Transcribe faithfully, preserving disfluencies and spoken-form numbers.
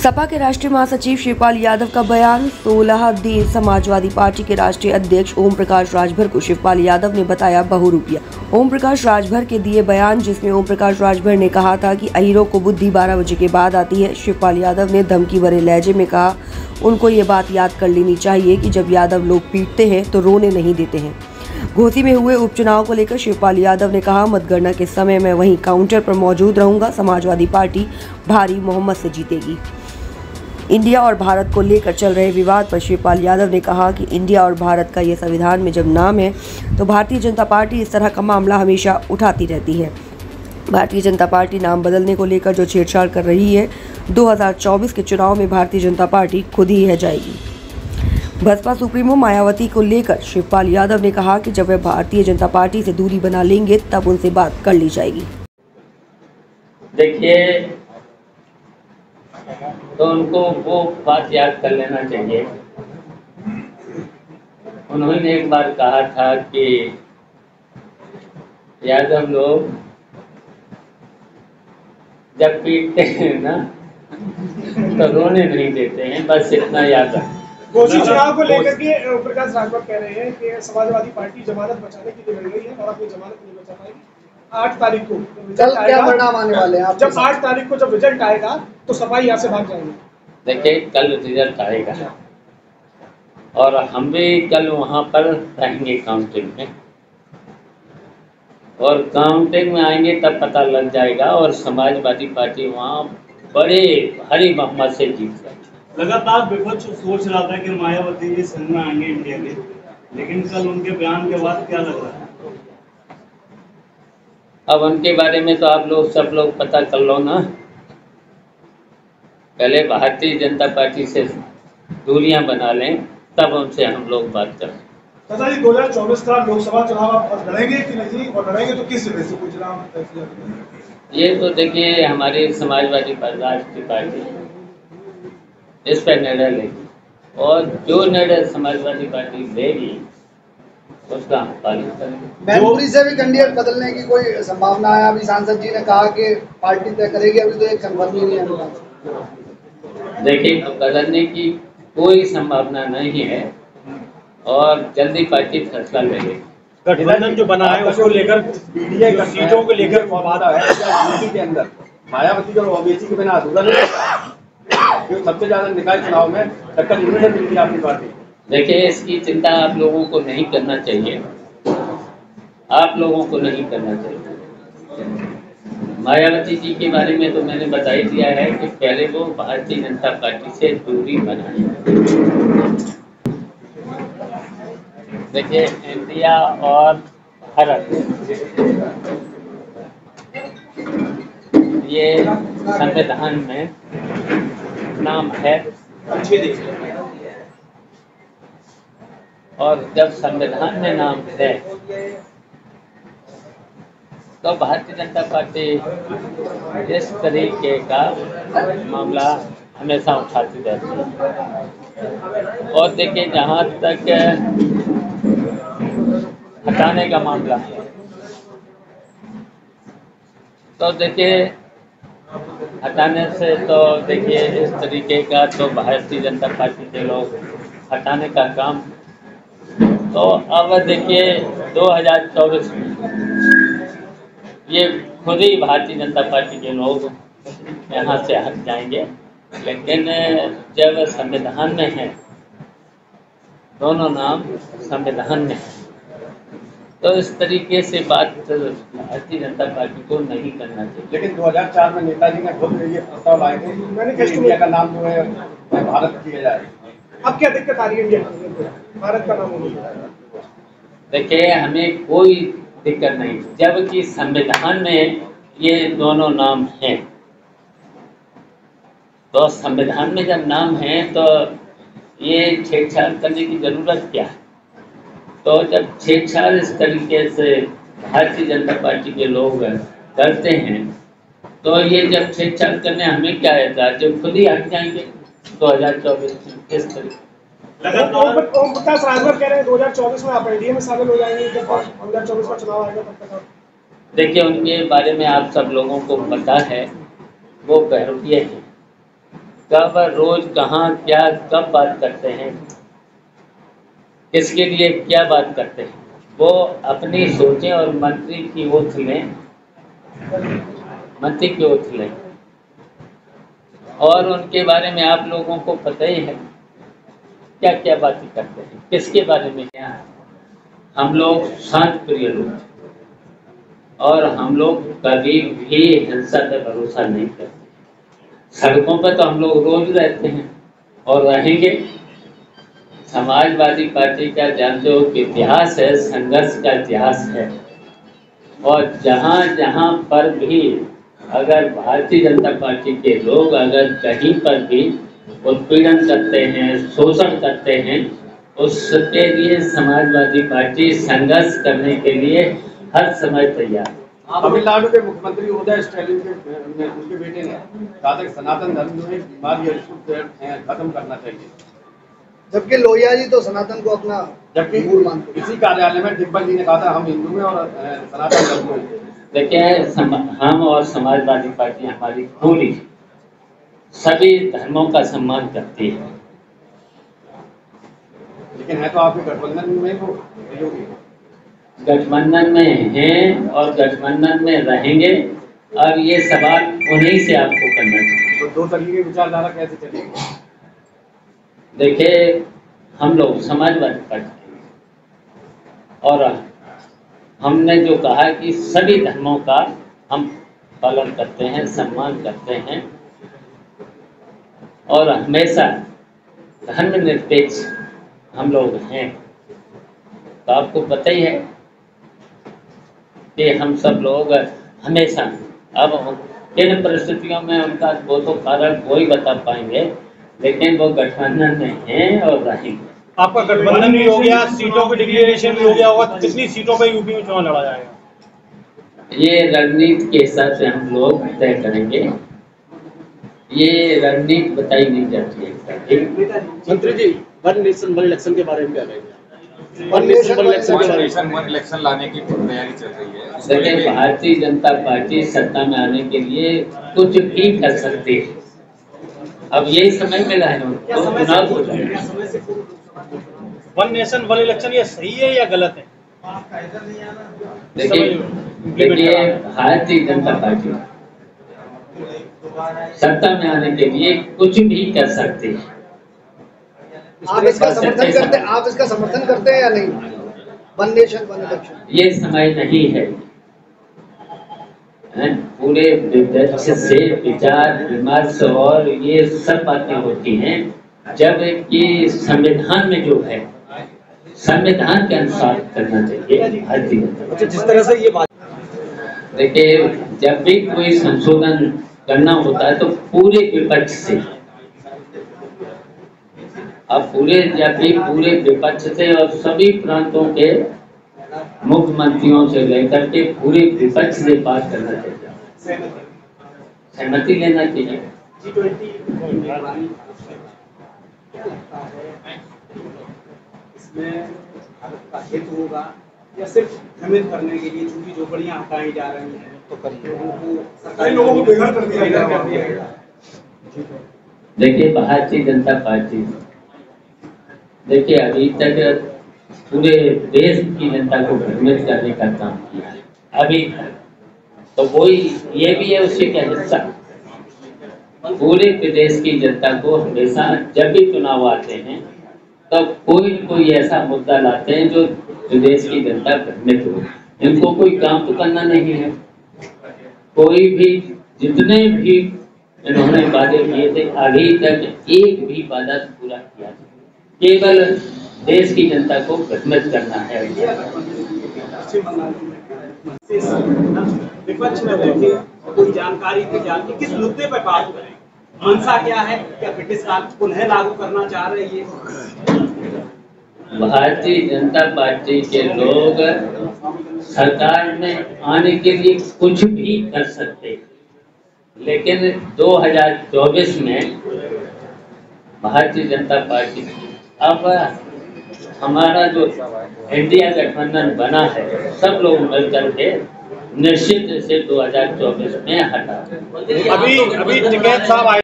सपा के राष्ट्रीय महासचिव शिवपाल यादव का बयान। सोलह दिन समाजवादी पार्टी के राष्ट्रीय अध्यक्ष ओम प्रकाश राजभर को शिवपाल यादव ने बताया बहुरूपिया। ओम प्रकाश राजभर के दिए बयान, जिसमें ओम प्रकाश राजभर ने कहा था कि अहीरों को बुद्धि बारह बजे के बाद आती है। शिवपाल यादव ने धमकी भरे लहजे में कहा, उनको ये बात याद कर लेनी चाहिए कि जब यादव लोग पीटते हैं तो रोने नहीं देते हैं। घोसी में हुए उपचुनाव को लेकर शिवपाल यादव ने कहा, मतगणना के समय मैं वहीं काउंटर पर मौजूद रहूंगा। समाजवादी पार्टी भारी बहुमत से जीतेगी। इंडिया और भारत को लेकर चल रहे विवाद पर शिवपाल यादव ने कहा कि इंडिया और भारत का ये संविधान में जब नाम है तो भारतीय जनता पार्टी इस तरह का मामला हमेशा उठाती रहती है। भारतीय जनता पार्टी नाम बदलने को लेकर जो छेड़छाड़ कर रही है, दो हज़ार चौबीस के चुनाव में भारतीय जनता पार्टी खुद ही रह जाएगी। बसपा सुप्रीमो मायावती को लेकर शिवपाल यादव ने कहा कि जब वे भारतीय जनता पार्टी से दूरी बना लेंगे तब उनसे बात कर ली जाएगी। देखिए, तो उनको वो बात याद कर लेना चाहिए। उन्होंने एक बार कहा था कि यादव लोग जब पीटते हैं ना तो रोने नहीं देते हैं, बस इतना याद रखें। घोसी चुनाव को लेकर के ओम प्रकाश राजभर कह रहे हैं कि समाजवादी पार्टी जमानत बचाने के लिए लड़ रही है और अपनी जमानत नहीं बचा पाएगी। आठ तारीख को कल क्या परिणाम आने वाले हैं? जब आठ तारीख को जब रिजल्ट आएगा तो सपा यहाँ से भाग जाएंगे। देखिए, कल रिजल्ट आएगा और हम भी कल वहाँ पर रहेंगे काउंटिंग में, और काउंटिंग में आएंगे तब पता लग जाएगा और समाजवादी पार्टी वहाँ बड़े भारी बहुमत से जीत जाएगी। लगातार विपक्ष सोच रहा था कि मायावती जी संघ में आएंगे इंडिया के, लेकिन कल उनके बयान के बाद क्या लग रहा है? अब उनके बारे में तो आप लोग सब लोग पता कर लो ना। पहले भारतीय जनता पार्टी से दूरियां बना लें, तब उनसे हम लोग बात करें। दादा जी, दो हज़ार चौबीस का लोकसभा चुनाव आप लड़ेंगे कि नहीं, और लड़ेंगे तो किस जगह से कोई चुनाव तय किया? ये तो देखिए, हमारी समाजवादी राष्ट्रीय पार्टी इस पर निर्णय लेगी, और जो निर्णय समाजवादी पार्टी लेगी उसका हम पालन करेंगे। मैनपुरी से भी कैंडिडेट बदलने की कोई संभावना है? अभी सांसद जी ने कहा कि पार्टी तय करेगी, अभी तो एक कंफर्म ही नहीं है। देखिए, बदलने की कोई संभावना नहीं है और जल्दी पार्टी फैसला लेगी। गठबंधन जो बना है उसको लेकर सीटों को लेकर विवाद है यूपी के अंदर। मायावती जो ओबीसी के बिना अधूरा नहीं है, सबसे ज्यादा निकाय चुनाव में टक्कर इन्होंने मिली अपनी पार्टी। देखिए, इसकी चिंता आप लोगों को नहीं करना चाहिए, आप लोगों को नहीं करना चाहिए। मायावती जी के बारे में तो मैंने बता ही दिया है कि पहले वो भारतीय जनता पार्टी से दूरी बनाए। देखिए, इंडिया और भारत ये संविधान में नाम है, और जब संविधान में नाम है तो भारतीय जनता पार्टी इस तरीके का मामला हमेशा उठाती रहती है। और देखिए, जहाँ तक हटाने का मामला है तो देखिए, हटाने से तो देखिए इस तरीके का तो भारतीय जनता पार्टी के लोग हटाने का काम, तो अब देखिए दो हज़ार चौबीस में ये खुद ही भारतीय जनता पार्टी के लोग यहाँ से हट जाएंगे। लेकिन जब संविधान में है, दोनों नाम संविधान में है, तो इस तरीके से बात भारतीय जनता पार्टी को नहीं करना चाहिए। लेकिन दो हज़ार चार में नेताजी ने खुद ये प्रस्ताव लाए थे कि इंडिया का नाम जो है भारत किया जाए। अब क्या दिक्कत आ रही है इंडिया भारत का नाम होने? देखिए, हमें कोई दिक्कत नहीं, जबकि संविधान में ये दोनों नाम हैं। तो संविधान में जब नाम है तो ये छेड़छाड़ करने की जरूरत क्या है? तो जब छेड़छाड़ इस तरीके से भारतीय जनता पार्टी के लोग करते हैं, तो ये जब छेड़छाड़ करने हमें क्या है, जब खुद ही हट जाएंगे दो हज़ार चौबीस में किस तरीके। ओम प्रकाश राजभर कह रहे हैं दो हज़ार चौबीस में आप एनडीए में शामिल हो जाएंगे, जब दो हज़ार चौबीस का चुनाव आएगा तब तक। देखिए, उनके बारे में आप सब लोगों को पता है, वो बहरूपिये हैं। कब रोज कहाँ क्या कब बात करते हैं, किसके लिए क्या बात करते हैं, वो अपनी सोचें और मंत्री की ओथ लें, मंत्री की ओथ लें। और उनके बारे में आप लोगों को पता ही है क्या क्या बातें करते हैं, किसके बारे में क्या है। हम लोग शांत प्रिय लोग और हम लोग कभी भी हिंसा पे भरोसा नहीं करते। सड़कों पर तो हम लोग रोज रहते हैं और रहेंगे। समाजवादी पार्टी का जानते हो कि इतिहास है, संघर्ष का इतिहास है, और जहाँ जहाँ पर भी अगर भारतीय जनता पार्टी के लोग अगर कहीं पर भी उत्पीड़न करते हैं, शोषण करते हैं, उसके लिए समाजवादी पार्टी संघर्ष करने के लिए हर समय तैयार है। तमिलनाडु के मुख्यमंत्री उदय स्टैलिन के उनके बेटे ने कहा था कि सनातन धर्म जो है बीमारी है, खत्म करना चाहिए, जबकि लोहिया जी तो सनातन को अपना जबकि मूल मानते हैं। इसी कार्यालय में डिम्पल जी ने कहा था हम हिंदू हैं और सनातन धर्म हैं। देखिए, हम और समाजवादी पार्टी हमारी पूरी सभी धर्मों का सम्मान करती है, लेकिन है तो आपके गठबंधन में तो सहयोगी गठबंधन में हैं और गठबंधन में रहेंगे। और ये सवाल उन्हीं से आपको करना चाहिए। तो दो तरीके की विचारधारा कैसे चलेगी? देखिए, हम लोग समाजवादी पार्टी और हमने जो कहा कि सभी धर्मों का हम पालन करते हैं, सम्मान करते हैं और हमेशा धर्मनिरपेक्ष हम लोग हैं। तो आपको पता ही है कि हम सब लोग हमेशा, अब किन परिस्थितियों में उनका वो तो कारण वो ही बता पाएंगे, लेकिन वो गठबंधन में हैं और रहेंगे। आपका गठबंधन भी हो गया, सीटों की डिक्लेरेशन भी हो गया होगा, कितनी सीटों पर यूपी में चुनाव लड़ा जाएगा? ये रणनीति के हिसाब से हम लोग तय करेंगे। ये रणनीति बताई नहीं जाती है। मंत्री जी, वन नेशन वन इलेक्शन के बारे में क्या कहेंगे? वन नेशन वन इलेक्शन के बारे नेशन वन इलेक्शन लाने की तैयारी चल रही है। देखिए, भारतीय जनता पार्टी सत्ता में आने के लिए कुछ भी कर सकती है। अब यही समय मिला है तो चुनाव हो जाएगा। वन नेशन वन इलेक्शन ये सही है या गलत है? देखिए देखिए भारतीय जनता पार्टी सत्ता में आने के लिए कुछ भी कर सकती है। आप इसका समर्थन करते आप इसका समर्थन करते हैं या नहीं? वन नेशन वन इलेक्शन ये समय नहीं है। पूरे विपक्ष से विचार विमर्श और ये सब बातें होती हैं जब कि संविधान में जो है, संविधान के अनुसार करना चाहिए भारतीय जनता। अच्छा, जिस तरह से ये बात, देखिए, जब भी कोई संशोधन करना होता है तो पूरे विपक्ष से, अब पूरे जब भी पूरे विपक्ष से और सभी प्रांतों के मुख्यमंत्रियों से लेकर के पूरे विपक्ष से बात करना चाहिए, सहमति लेना चाहिए। इसमें भारत का हित होगा या सिर्फ भ्रमित करने के लिए झूठी झोपड़ियां हटाई जा रही हैं तो लोगों को सरकारी लोगों को बेघर कर दिया जाएगा? देखिए, भारतीय जनता पार्टी देखिए अभी तक पूरे देश की जनता को भ्रमित करने का काम किया है अभी तक, तो वही ये भी है उसी का हिस्सा। पूरे प्रदेश की जनता को हमेशा जब भी चुनाव आते हैं तो कोई न कोई ऐसा मुद्दा लाते हैं जो प्रदेश की जनता भ्रमित हो। इनको कोई काम तो करना नहीं है। कोई भी जितने भी इन्होंने वादे किए थे अभी तक एक भी वादा पूरा किया नहीं, केवल देश की जनता को भ्रमित करना है। विपक्ष में बैठे कोई जानकारी की जानकारी किस मुद्दे पर बात करें? मंशा क्या है? क्या ब्रिटिश काल पुनः लागू करना चाह रहे हैं? भारतीय जनता पार्टी के लोग सरकार में आने के लिए कुछ भी कर सकते हैं, लेकिन दो हज़ार चौबीस में भारतीय जनता पार्टी, अब हमारा जो इंडिया गठबंधन बना है सब लोग मिलकर के निश्चित से दो हज़ार चौबीस में हटा। अभी अभी टिकैत साहब